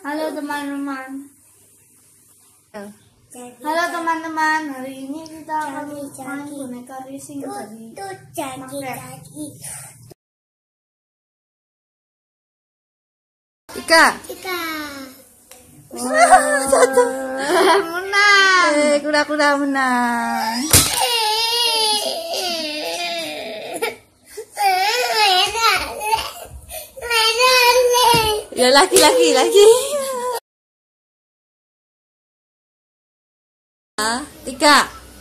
Halo teman-teman. Halo teman-teman, hari ini kita akan main boneka racing tadi. Ika. Satu. Menang. Kuda-kuda menang. Ya laki-laki lagi. Tika.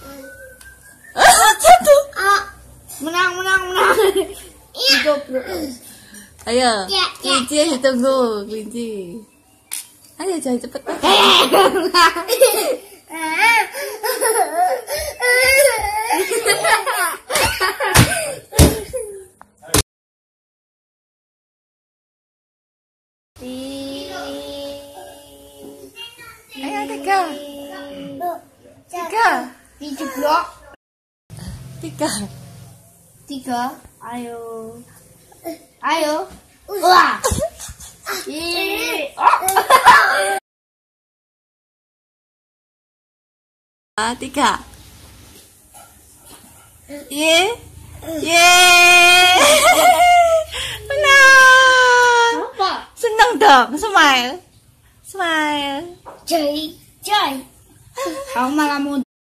Satu. Menang. Ayo, kelinci tunggu, kelinci. Ayo jangan cepet. Ayo Tika. Tika. Dijeblok. Tika. 3. Ayo. Wah. Tika. Menang. Apa? Senang dong, smile. Jai. Kamu malah mau